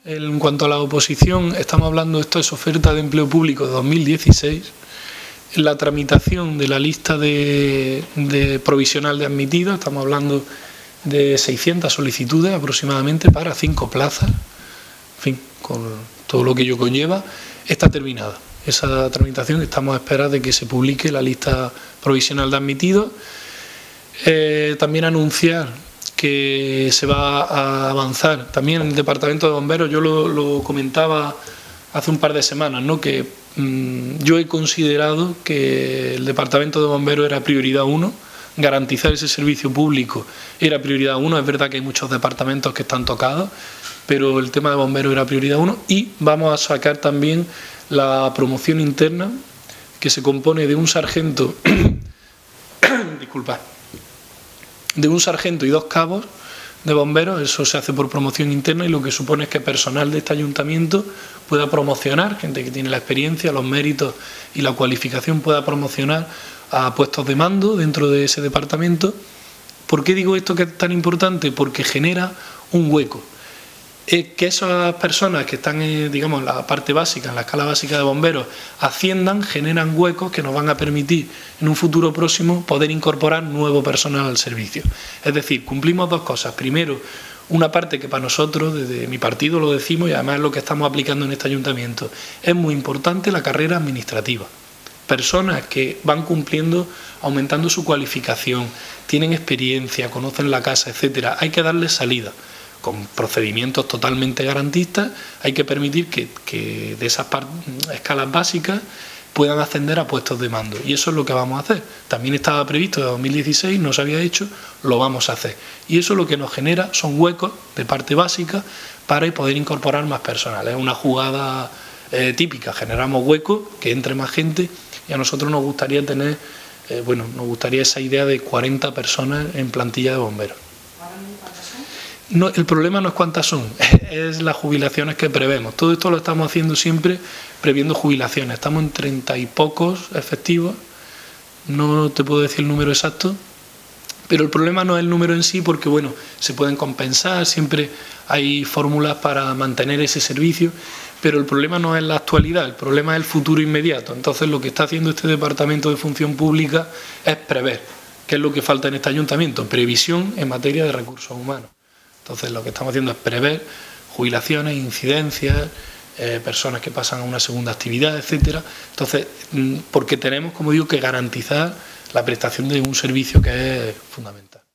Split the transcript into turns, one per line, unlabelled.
En cuanto a la oposición, estamos hablando, esto es oferta de empleo público de 2016, la tramitación de la lista de provisional de admitidos, estamos hablando de 600 solicitudes aproximadamente para 5 plazas, en fin, con todo lo que ello conlleva, está terminada. Esa tramitación, estamos a espera de que se publique la lista provisional de admitidos. También anunciar que se va a avanzar también en el Departamento de Bomberos. Yo lo comentaba hace un par de semanas, ¿no? Que yo he considerado que el Departamento de Bomberos era prioridad 1, garantizar ese servicio público era prioridad 1. Es verdad que hay muchos departamentos que están tocados, pero el tema de bomberos era prioridad 1. Y vamos a sacar también la promoción interna, que se compone de un sargento disculpad, de un sargento y 2 cabos de bomberos. Eso se hace por promoción interna y lo que supone es que personal de este ayuntamiento pueda promocionar, gente que tiene la experiencia, los méritos y la cualificación, pueda promocionar a puestos de mando dentro de ese departamento. ¿Por qué digo esto que es tan importante? Porque genera un hueco. Que esas personas que están, digamos, en la parte básica, en la escala básica de bomberos, asciendan, generan huecos que nos van a permitir en un futuro próximo poder incorporar nuevo personal al servicio. Es decir, cumplimos 2 cosas. Primero, una parte que para nosotros, desde mi partido lo decimos y además es lo que estamos aplicando en este ayuntamiento, es muy importante la carrera administrativa. Personas que van cumpliendo, aumentando su cualificación, tienen experiencia, conocen la casa, etcétera. Hay que darles salida. Con procedimientos totalmente garantistas, hay que permitir que de esas escalas básicas puedan ascender a puestos de mando. Y eso es lo que vamos a hacer. También estaba previsto de 2016, no se había hecho, lo vamos a hacer. Y eso lo que nos genera son huecos de parte básica para poder incorporar más personal. Es una jugada típica, generamos huecos, que entre más gente, y a nosotros nos gustaría tener, nos gustaría esa idea de 40 personas en plantilla de bomberos. No, el problema no es cuántas son, es las jubilaciones que prevemos. Todo esto lo estamos haciendo siempre previendo jubilaciones. Estamos en 30 y pocos efectivos, no te puedo decir el número exacto, pero el problema no es el número en sí, porque bueno, se pueden compensar, siempre hay fórmulas para mantener ese servicio, pero el problema no es la actualidad, el problema es el futuro inmediato. Entonces lo que está haciendo este Departamento de Función Pública es prever, que es lo que falta en este ayuntamiento, previsión en materia de recursos humanos. Entonces lo que estamos haciendo es prever jubilaciones, incidencias, personas que pasan a una segunda actividad, etcétera. Entonces, porque tenemos, como digo, que garantizar la prestación de un servicio que es fundamental.